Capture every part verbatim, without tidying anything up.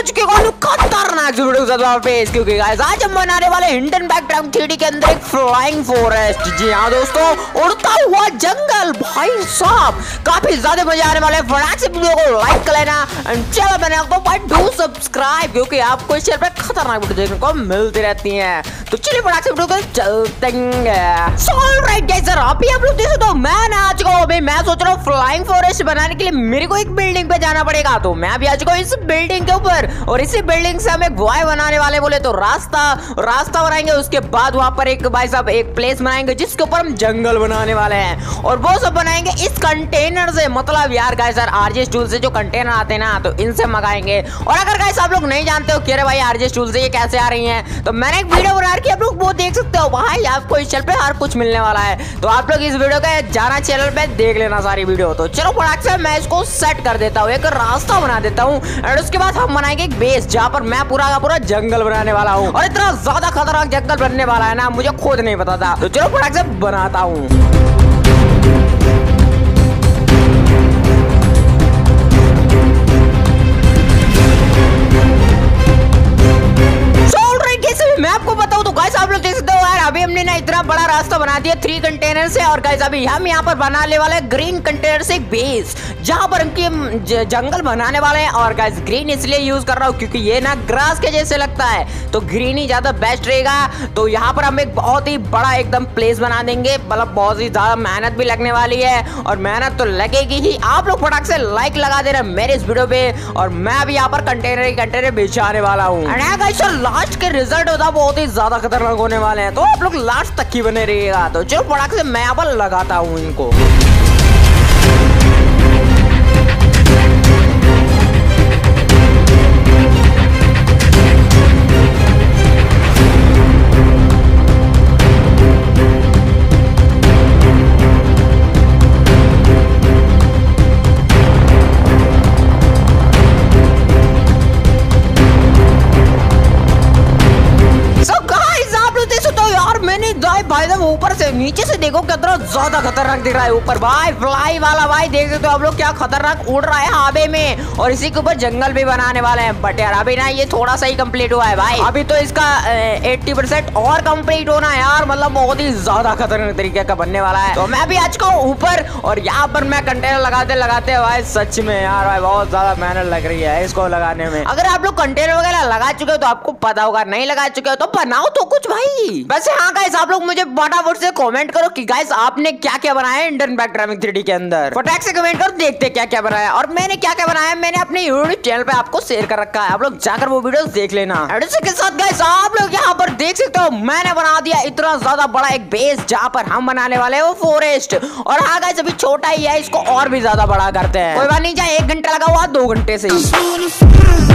आ चुके हैं खतरनाक वीडियो के साथ पेश, क्योंकि गाइस आज हम बनाने वाले हिडन बैकग्राउंड थ्री डी के अंदर एक फ्लाइंग फॉरेस्ट। जी हाँ दोस्तों, उड़ता हुआ जंगल। भाई साहब काफी ज्यादा मजा आने वाले। फटाक से वीडियो को लाइक कर लेना एंड चैनल बनाने को भाई डू सब्सक्राइब, क्योंकि आपको इस चैनल पे खतरनाक वीडियो देखने को मिलती रहती हैं। तो चलिए फटाक से वीडियो को चलते हैं। सो ऑलराइट गाइस, अभी आप लोग देख सकते हो मैं ना आ चुका हूं। अभी मैं सोच रहा हूं फ्लाइंग फॉरेस्ट बनाने के लिए मेरे को एक बिल्डिंग पे जाना पड़ेगा। तो मैं अभी आ चुका हूं इस बिल्डिंग के ऊपर, और इसी बिल्डिंग से हम एक बॉय बनाने वाले। बोले तो रास्ता रास्ता बनाएंगे, उसके बाद वहां पर एक भाई साहब एक प्लेस बनाएंगे जिसके ऊपर हम जंगल बनाने वाले हैं, और वो सब बनाएंगे इस कंटेनर से। मतलब यार गाइस सर आरजे टूल से जो कंटेनर आते हैं ना, तो इनसे मंगाएंगे। और अगर गाइस आप लोग नहीं जानते हो कि अरे भाई आरजे टूल से ये कैसे आ रही हैं, तो मैंने एक वीडियो बना रखी है, आप लोग वो देख सकते हो। भाई आपको इस चैनल पे हर कुछ मिलने वाला है, तो आप लोग इस वीडियो के जाना चैनल पे देख लेना सारी वीडियो। तो चलो फटाक से मैं इसको सेट कर देता हूँ, एक रास्ता बना देता हूँ, और उसके बाद हम बनाएंगे एक बेस जहाँ पर मैं पूरा का पूरा जंगल बनाने वाला हूँ। और इतना ज्यादा खतरनाक जंगल बनने वाला है ना, मुझे खुद नहीं पता था। तो चलो फटाक से बनाता हूँ। मैं आपको बताऊं तो गाइस आप लोग देख सकते हो यार, अभी हमने ना इतना बड़ा रास्ता बना दिया थ्री कंटेनर से। और गाइस अभी हम यहाँ पर बनाने वाले ग्रीन कंटेनर से बेस, जहाँ पर हम जंगल बनाने वाले हैं। और गाइस ग्रीन इसलिए यूज कर रहा हूँ क्योंकि ये ना ग्रास के जैसे लगता है, तो ग्रीन ही ज्यादा बेस्ट रहेगा। तो यहाँ पर हम एक बहुत ही बड़ा एकदम प्लेस बना देंगे, मतलब बहुत ही ज्यादा मेहनत भी लगने वाली है, और मेहनत तो लगेगी ही। आप लोग फटाक से लाइक लगा दे रहे मेरे इस वीडियो पे, और मैं अभी यहाँ पर कंटेनर ही कंटेनर बिछाने वाला हूँ। लास्ट के रिजल्ट होता बहुत ही ज्यादा खतरनाक होने वाले हैं, तो आप लोग लास्ट तक ही बने रहिएगा। तो चलो फटाक से मैं यहाँ पर लगाता हूँ इनको। भाई साहब ऊपर से नीचे से देखो कितना ज्यादा खतरनाक दिख रहा है ऊपर। भाई फ्लाई वाला भाई देख सकते हो आप लोग क्या खतरनाक उड़ रहा है हवा में, और इसी के ऊपर जंगल भी बनाने वाले हैं। बट यार अभी ना ये थोड़ा सा ही कंप्लीट हुआ है भाई, अभी तो इसका अस्सी परसेंट और कंप्लीट होना है यार। मतलब बहुत ही ज्यादा खतरनाक तरीके का बनने वाला है। तो मैं भी आज का ऊपर, और यहाँ पर मैं कंटेनर लगाते लगाते भाई सच में यार भाई बहुत ज्यादा मेहनत लग रही है इसको लगाने में। अगर आप लोग कंटेनर वगैरह लगा चुके हो तो आपको पता होगा, नहीं लगा चुके हो तो बनाओ तो कुछ भाई। वैसे हाँ गाइस आप लोग मुझे फटाफट से कमेंट करो कि गाइस आपने क्या क्या बनाया है हिडन बैकग्राउंड थ्री डी के अंदर। फटाक से कमेंट करो, देखते क्या क्या बनाया। और मैंने क्या क्या बनाया मैंने अपने यूट्यूब चैनल पे आपको शेयर कर रखा है, आप लोग जाकर वो वीडियोस देख लेना। और इसी के साथ गाइस आप लोग यहाँ पर देख सकते हो मैंने बना दिया इतना ज्यादा बड़ा एक बेस जहाँ पर हम बनाने वाले हैं वो फॉरेस्ट। और हाँ गाइस अभी छोटा ही है, इसको और भी ज्यादा बड़ा करते हैं। कोई बात नहीं, चाहे एक घंटा लगा हुआ दो घंटे से ही।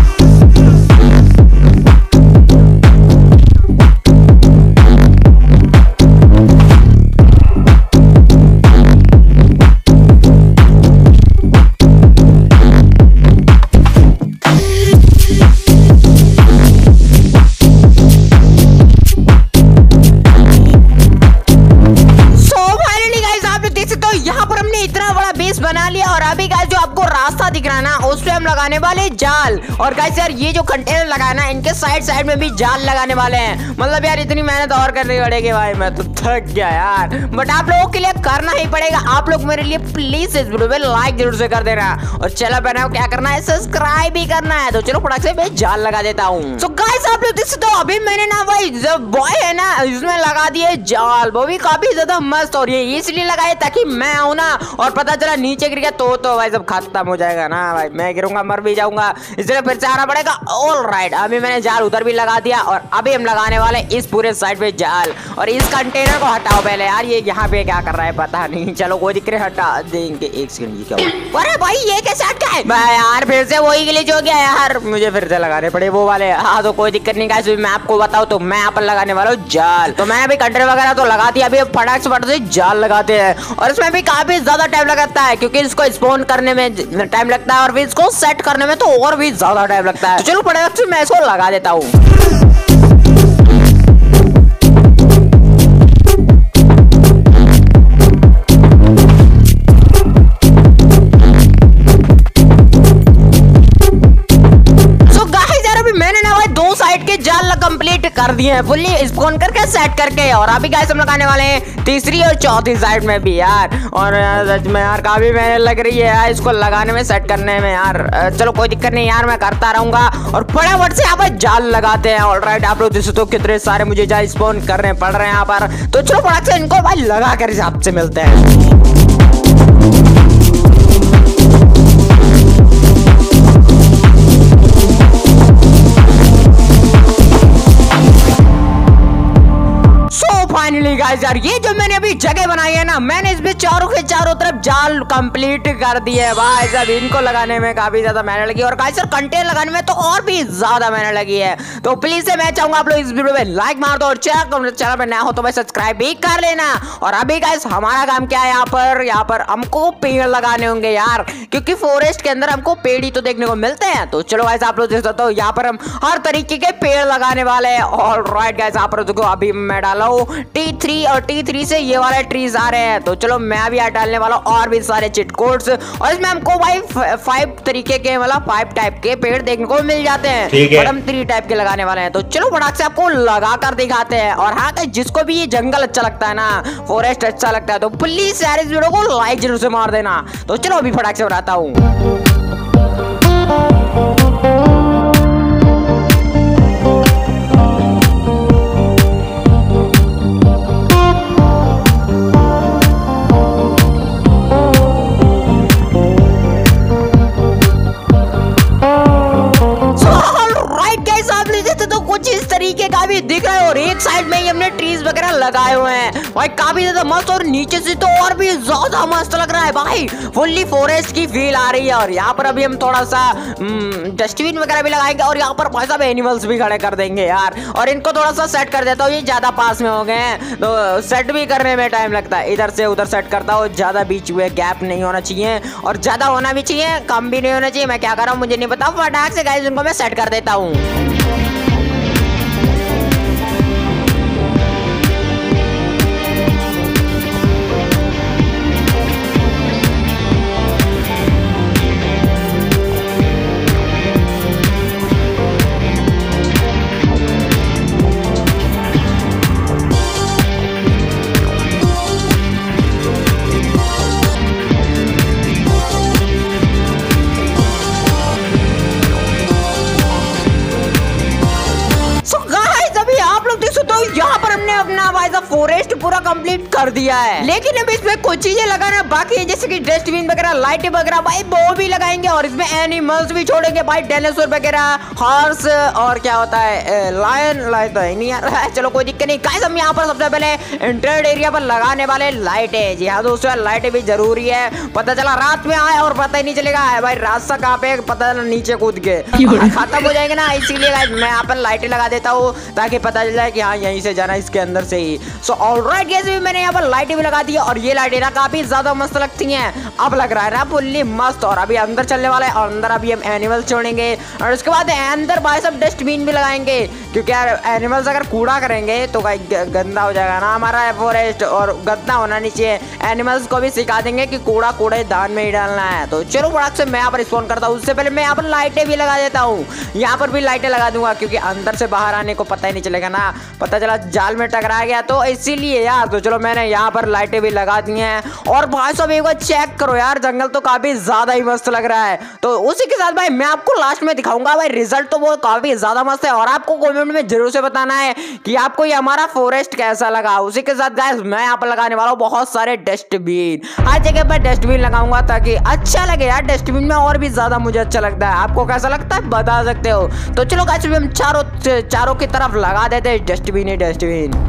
बना लिया, और अभी गाइस जो आपको रास्ता दिख रहा है ना उस पे हम लगाने वाले जाल। और गाइस यार ये जो कंटेनर लगाया ना इनके साइड साइड में भी जाल लगाने वाले हैं। मतलब यार इतनी मेहनत और करनी पड़ेगी भाई, मैं तो थक गया यार। बट आप लोगों के लिए करना ही पड़ेगा। आप लोग मेरे लिए प्लीज इस वीडियो पे लाइक जरूर से कर देना, और चैनल बनाओ क्या करना है सब्सक्राइब भी करना है। तो चलो फटाक से मैं जाल लगा देता हूँ। तो गाइस आप लोग देख सकते हो अभी मैंने ना भाई जब बॉय है ना इसमें लगा दिए जाल, वो भी काफी ज्यादा मस्त। और ये इसलिए लगाए ताकि मैं आऊँ ना, और पता चला नीचे गिर गया तो तो भाई सब खत्म हो जाएगा ना भाई, मैं गिरूंगा मर भी जाऊंगा, इसलिए फिर से आना पड़ेगा। ऑल राइट अभी मैंने जाल उधर भी लगा दिया, और अभी हम लगाने वाले इस पूरे साइड पे जाल। और इस कंटेनर को हटाओ पहले यार, ये यहाँ पे क्या कर रहा है पता नहीं। चलो कोई दिक्कत हटा देंगे। एक सेकंड ये क्या हुआ? अरे भाई ये कैसे हट गया यार, फिर से वही ग्लिच हो गया यार, मुझे फिर से लगाने पड़े वो वाले। हाँ तो कोई दिक्कत नहीं गाइस, मैं आपको बताऊँ तो मैं यहाँ पर लगाने वाला हूँ जाल। तो मैंने अभी कंटेनर वगैरह तो लगा दिया, अभी फटाक से फटाक से जाल लगाते हैं। और इसमें भी काफी ज्यादा टाइम लगता है क्योंकि इसको स्पॉन करने में टाइम लगता है, और फिर इसको सेट करने में तो और भी ज्यादा टाइम लगता है। तो चलो फटाक से मैं इसको लगा देता हूँ। So guys कंप्लीट कर दिए हैं फुल्ली स्पॉन करके सेट करके। और अभी गाइस हम लोग आने वाले हैं तीसरी और चौथी साइड में भी यार। और सच में यार काफी मेहनत लग रही है यार इसको लगाने में, सेट करने में यार। चलो कोई दिक्कत नहीं यार, मैं करता रहूंगा। और फटाफट से यहाँ पर जाल लगाते हैं। ऑलराइट, आप लोग जैसे तो कितने सारे मुझे जाल स्पॉन करने पड़ रहे हैं यहाँ पर। तो चलो फटाक से इनको भाई लगा कर हिसाब से मिलते हैं। फाइनली गाइस यार, ये जो मैंने अभी जगह बनाई है ना, मैंने इसमें चारों के चारों तरफ जाल कंप्लीट कर दिए भाई साहब। इनको लगाने में काफी ज्यादा मेहनत लगी और गाइस यार कंटेनर लगाने में तो और भी ज्यादा मेहनत लगी है। तो प्लीज से मैं चाहूंगा आप लोग इस वीडियो में लाइक मार दो और चैनल चैनल पर नया हो तो भाई सब्सक्राइब भी कर लेना। और अभी गाइस हमारा काम क्या है यहाँ पर, यहाँ पर हमको पेड़ लगाने होंगे यार, क्योंकि फॉरेस्ट के अंदर हमको पेड़ ही तो देखने को मिलते हैं। तो चलो गाइस आप लोग देख सकते हो यहाँ पर हम हर तरीके के पेड़ लगाने वाले हैं। ऑलराइट गाइस, यहाँ पर देखो अभी मैं डाला हूँ टी थ्री और टी थ्री से ये वाले ट्रीज आ रहे हैं। तो चलो मैं अभी यहाँ डालने वाला हूँ और भी सारे चिट कोड्स। और इसमें हमको भाई फाइव तरीके के मतलब फाइव टाइप के पेड़ देखने को मिल जाते हैं और हम थ्री टाइप के लगाने वाले हैं। तो चलो फटाक से आपको लगा कर दिखाते हैं। और हाँ, जिसको भी ये जंगल अच्छा लगता है ना, फॉरेस्ट अच्छा लगता है, तो प्लीज यार इस वीडियो को लाइक जरूर से मार देना। तो चलो अभी फटाक से बताता हूँ। भी दिख रहा है और एक साइड में ही हमने ट्रीज वगैरह लगाए हुए हैं भाई, काफी ज्यादा मस्त। और नीचे से तो और भी ज्यादा मस्त लग रहा है भाई, फुल्ली फॉरेस्ट की फील आ रही है। और यहाँ पर अभी हम थोड़ा सा डस्टबिन वगैरह भी लगाएंगे और यहाँ पर भाई साहब एनिमल्स भी खड़े कर देंगे यार। और इनको थोड़ा सा सेट कर देता हूँ, ये ज्यादा पास में हो गए हैं तो सेट भी करने में टाइम लगता है। इधर से उधर सेट करता हूँ, ज्यादा बीच में गैप नहीं होना चाहिए और ज्यादा होना भी चाहिए, कम भी नहीं होना चाहिए। मैं क्या कर रहा हूँ मुझे नहीं पता, फटाक से गाइस इनको मैं सेट कर देता हूँ। यहाँ पर हमने अपना भाई साहब फॉरेस्ट पूरा कंप्लीट कर दिया है, लेकिन अब इसमें कुछ चीजें लगाना बाकी है, जैसे कि डस्टबिन वगैरह, लाइटें वगैरह भाई वो भी लगाएंगे। और इसमें एनिमल्स भी छोड़ेंगे भाई, डायनासोर वगैरह, हॉर्स और क्या होता है लायन, लायन तो है नहीं यार। चलो कोई दिक्कत नहीं गाइस, हम यहाँ पर सबसे पहले इंटरनेट एरिया पर लगाने वाले लाइटें। जी हाँ दोस्तों, लाइटें भी जरूरी है। पता चला रात में आए और पता ही नहीं चलेगा भाई रास्ता कहाँ पे, पता चला नीचे कूद के खत्म हो जाएंगे ना। इसीलिए गाइस मैं यहाँ पर लाइटें लगा देता हूँ ताकि पता चल जाए कि हाँ यहीं से जाना, इसके अंदर से ही। सो ऑलराइट गाइस, मैंने यहाँ पर लाइटें भी लगा दी है और ये लाइटें ना काफी ज्यादा मस्त लगती हैं। अब लग रहा है ना फुल्ली मस्त। और अभी अंदर चलने वाला है और अंदर अभी हम एनिमल्स छोड़ेंगे और उसके बाद अंदर भाई सब डस्टबिन भी लगाएंगे, क्योंकि यार एनिमल्स अगर कूड़ा करेंगे तो भाई गंदा हो जाएगा ना हमारा फॉरेस्ट, और गंदा होना नहीं चाहिए। एनिमल्स को भी सिखा देंगे कि कूड़ा कूड़े दान में ही डालना है। तो चलो फटाक से मैं यहाँ पर स्पॉन करता हूँ। उससे पहले मैं यहाँ पर लाइटें भी लगा देता हूँ, यहाँ पर भी लाइटें लगा दूंगा, क्योंकि अंदर से बाहर आने को पता ही नहीं चलेगा ना, पता चला जाल में टकरा गया तो इसीलिए यार। तो चलो मैंने यहाँ पर लाइटें भी लगा दी हैं। और भाई साहब एक बार चेक करो यार, जंगल तो काफी ज्यादा ही मस्त लग रहा है। तो उसी के साथ भाई मैं आपको लास्ट में दिखाऊंगा भाई रिजल्ट, तो वो काफी ज्यादा मस्त है। और आपको कमेंट में जरूर से बताना है कि आपको ये हमारा फॉरेस्ट कैसा लगा। उसी के साथ गाइस मैं यहाँ पर लगाने वाला हूँ बहुत सारे डस्टबिन, हर जगह पर डस्टबिन लगाऊंगा ताकि अच्छा लगे यार। डस्टबिन में और भी ज्यादा मुझे अच्छा लगता है, आपको कैसा लगता है बता सकते हो। तो चलो गाइस हम चारों चारों की तरफ लगा देते हैं डस्टबिन ही डस्टबिन।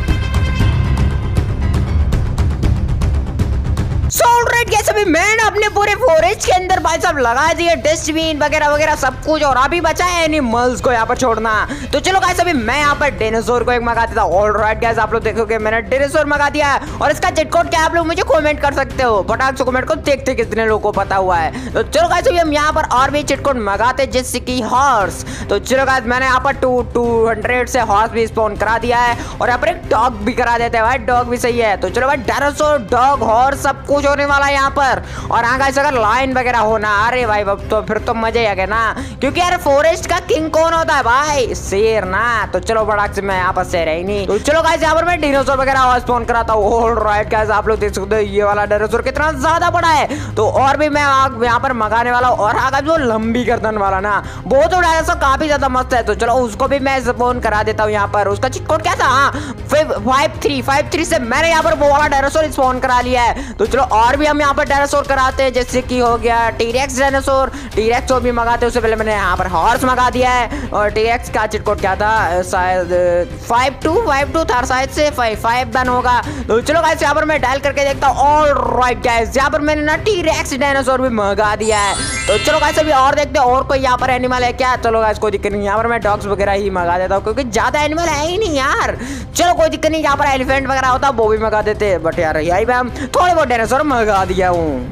मैंने अपने पूरे फॉरेस्ट के अंदर भाई साहब लगा दिए डस्टबिन वगैरह वगैरह सब कुछ, और अभी बचा है एनिमल्स को यहाँ पर छोड़ना। तो चलो गाइस अभी मैं यहाँ पर डायनासोर को एक मंगा देता हूँ। ऑलराइट गाइस, आप लोग देखोगे मैंने डायनासोर मंगा दिया है, और इसका चिट कोड क्या आप लोग मुझे कमेंट कर सकते हो। फटाक से कमेंट को देखते कितने लोगों को पता हुआ है। तो चलो गाइस अभी हम यहाँ पर और भी चिट कोड मंगाते जैसे कि हॉर्स। तो चलो गाइस मैंने यहाँ पर टू टू हंड्रेड से हॉर्स भी स्पॉन करा दिया है, और यहाँ पर एक डॉग भी करा देते हैं भाई, डॉग भी सही है। तो चलो भाई डायनासोर डॉग हॉर्स सब कुछ होने वाला है यहाँ पर। और हाँ गाइस अगर लाइन वगैरह होना, अरे भाई तो फिर तो मजे आ गए ना, क्योंकि यार फॉरेस्ट का किंग कौन होता है भाई, शेर ना। तो चलो बड़ा से मैं यहाँ पर शेर है ही नहीं। तो चलो गाइस यहाँ पर मैं डायनासोर वगैरह स्पॉन कराता हूँ। ऑलराइट गाइस, आप लोग देख सकते हो ये वाला डायनासोर कितना ज्यादा बड़ा है। तो और भी मैं यहाँ पर मंगाने वाला हूँ, और आगे जो लंबी गर्दन वाला ना वो तो डायनासोर काफी ज्यादा मस्त है। तो चलो उसको भी मैं स्पॉन करा देता हूँ यहाँ पर। उसका चिट कोड क्या था, हाँ फाइव थ्री फाइव थ्री से मैंने यहाँ पर वो वाला डायनासोर स्पॉन करा लिया है। तो चलो और भी हम यहाँ पर डायनासोर कराते हैं, जैसे कि हो गया टीरेक्स डायनासोर। टीरेक्स को भी मंगाते, उससे पहले मैंने यहाँ पर हॉर्स मंगा दिया है। और टीरेक्स का चिट कोड क्या था, शायद फाइव टू फाइव टू था शायद से फाइव फाइव बन होगा। तो चलो गाइस यहाँ पर मैं डायल करके देखता हूँ। ऑलराइट गाइस यहाँ पर मैंने ना टीरेक्स डायनासोर भी मंगा दिया है। तो चलो गाइस अभी और देखते हैं और कोई यहाँ पर एनिमल है क्या। चलो गाइस कोई दिक्कत नहीं, यहाँ पर मैं डॉग्स वगैरह ही मंगा देता हूँ, क्योंकि ज्यादा एनिमल है ही नहीं यार। चलो कोई दिक्कत नहीं, यहाँ पर एलिफेंट वगैरह होता वो भी मंगा देते, बट यार यही मैं थोड़े बहुत डायनासोर मंगा दिया हूँ।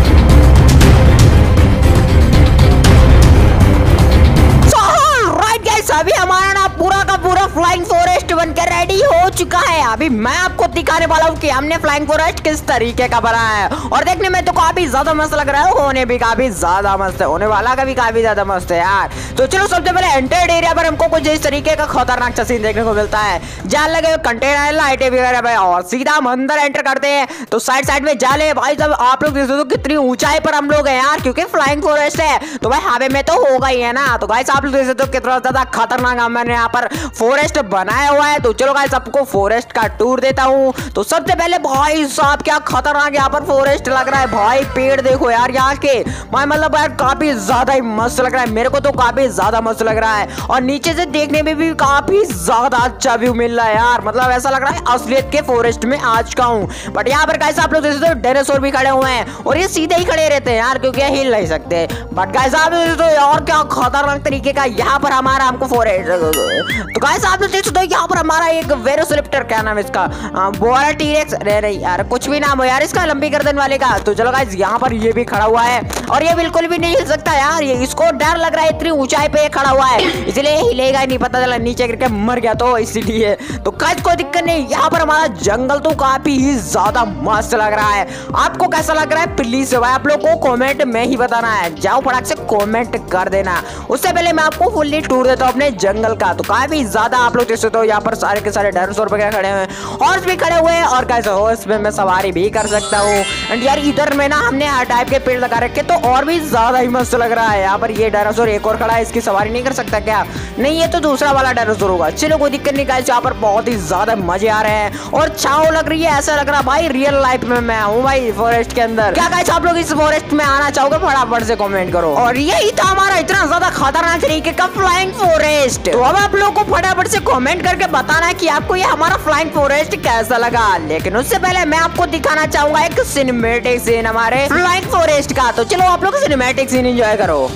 अभी हमारा ना पूरा का पूरा फ्लाइंग फॉरेस्ट बनकर रेडी हो चुका है। अभी मैं आपको दिखाने वाला हूँ कि हमने फ्लाइंग फॉरेस्ट किस तरीके का बनाया है, और देखने में तो काफी ज्यादा मस्त लग रहा है, होने भी काफी ज्यादा मस्त है, होने वाला का भी काफी ज्यादा मस्त है यार। तो चलो सबसे पहले एंटर्ड एरिया पर हमको कुछ इस तरीके का खतरनाक सीन देखने को मिलता है, जाल लगे हुए कंटेनर लाइटें वगैरह भाई, और सीधा हम अंदर एंटर करते हैं। तो साइड साइड में जाले भाई, जब आप लोग देख सकते हो कितनी ऊंचाई पर हम लोग हैं यार, क्योंकि फ्लाइंग फॉरेस्ट है तो भाई हवा में तो होगा ही है ना। तो गाइस आप लोग देख सकते हो कितना ज्यादा खतरनाक मैंने यहाँ पर फॉरेस्ट बनाया हुआ है। तो चलो गाइस आपको फॉरेस्ट का टूर देता हूँ। तो सबसे पहले भाई साहब क्या खतरनाक यहाँ पर फॉरेस्ट लग रहा है भाई, पेड़ देखो यार यहाँ के भाई, मतलब यार काफी ज्यादा ही मस्त लग रहा है, मेरे को तो काफी ज्यादा मस्त लग रहा है। और नीचे से देखने में भी काफी ज्यादा अच्छा व्यू मिल रहा है यार, मतलब ऐसा लग रहा है असलियत के फॉरेस्ट में आ चुका हूँ। बट यहाँ पर गाइस आप लोग देख सकते हो डायनासोर भी खड़े हुए हैं, और ये सीधे ही खड़े रहते हैं यार, क्योंकि हिल नहीं सकते। बट गाइस आप देख सकते हो और क्या खतरनाक तरीके का यहाँ पर हमारा हमको फॉरेस्ट। तो गाइस आप लोग देख सकते हो यहाँ पर हमारा एक वेलोसिरैप्टर, क्या नाम है इसका, बोरा टीरेक्स, अरे नहीं यार कुछ भी नाम हो यार इसका, लंबी गर्दन वाले का। तो चलो गाइस यहाँ पर ये भी खड़ा हुआ है, और ये बिल्कुल भी नहीं हिल सकता यार, ये इसको डर लग रहा है, इतनी ऊंचाई पे ये खड़ा हुआ है, इसलिए हिलेगा ही नहीं, पता चला नीचे गिर के मर गया तो इसीलिए। तो गाइस कोई दिक्कत नहीं, यहाँ पर हमारा जंगल तो काफी ही ज्यादा मस्त लग रहा है। आपको कैसा लग रहा है प्लीज भाई आप लोग को कॉमेंट में ही बताना है, जाओ फटाक से कॉमेंट कर देना। उससे पहले मैं आपको फुल्ली टूर देता हूँ अपने जंगल का। तो काफी ज्यादा आप लोग देख सकते हो यहाँ पर सारे के सारे डायनासोर वगैरह खड़े हुए हैं, हॉर्स भी खड़े हुए हैं, और गाइस हॉर्स में मैं सवारी भी कर सकता हूँ। एंड यार इधर में ना हमने हर टाइप के पेड़ लगा रखे, तो और भी ज्यादा ही मस्त लग रहा है। यहाँ पर ये डायनासोर एक और खड़ा है, इसकी सवारी नहीं कर सकता क्या, नहीं ये तो दूसरा वाला डायनासोर होगा। चलो कोई दिक्कत नहीं गाइस, यहाँ पर बहुत ही ज्यादा मजे आ रहे हैं, और छाव लग रही है, ऐसा लग रहा है भाई रियल लाइफ में मैं हूँ भाई फॉरेस्ट के अंदर। क्या गाइस आप लोग इस फॉरेस्ट में आना चाहोगे, फटाफट से कमेंट करो। और यही था हमारा इतना ज्यादा खतरनाक तरीके का फ्लाइंग फॉरेस्ट। तो अब आप लोग को फटाफट से कमेंट करके बताना है कि आपको ये हमारा फ्लाइंग फॉरेस्ट कैसा लगा। लेकिन उससे पहले मैं आपको दिखाना चाहूंगा एक सिनेमैटिक सीन हमारे फ्लाइंग फॉरेस्ट का। तो चलो आप लोग सिनेमैटिक सीन एंजॉय करो।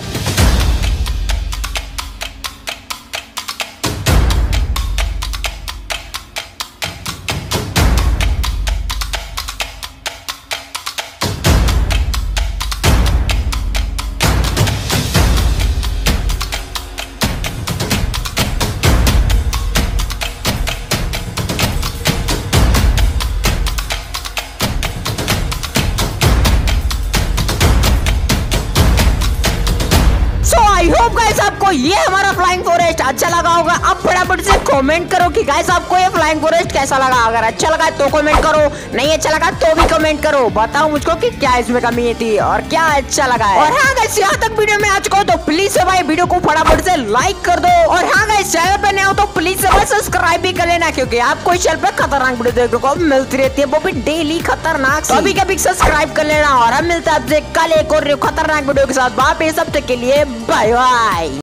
आई होप गाइस आपको ये हमारा फ्लाइंग फॉरेस्ट अच्छा लगा होगा। अब फटाफट से कमेंट करो कि गाइस आपको ये फ्लाइंग फॉरेस्ट कैसा लगा। अगर अच्छा लगा तो कमेंट करो, नहीं अच्छा लगा तो भी कमेंट करो, बताओ मुझको कि क्या इसमें कमी थी और क्या अच्छा लगा है। और हाँ गाइस यहाँ तक वीडियो में आ चुका हो तो प्लीज से भाई वीडियो को फटाफट से लाइक कर दो। और हाँ गाइस चैनल पे नए हो तो प्लीज से भाई सब्सक्राइब भी कर लेना, क्योंकि आपको इस चैनल पे खतरनाक वीडियो देखने को मिलती रहती है, वो भी डेली खतरनाक। तो अभी कभी सब्सक्राइब कर लेना, और हम मिलते हैं आपसे कल एक और खतरनाक वीडियो के साथ। वापस तब तक के लिए बाय बाय।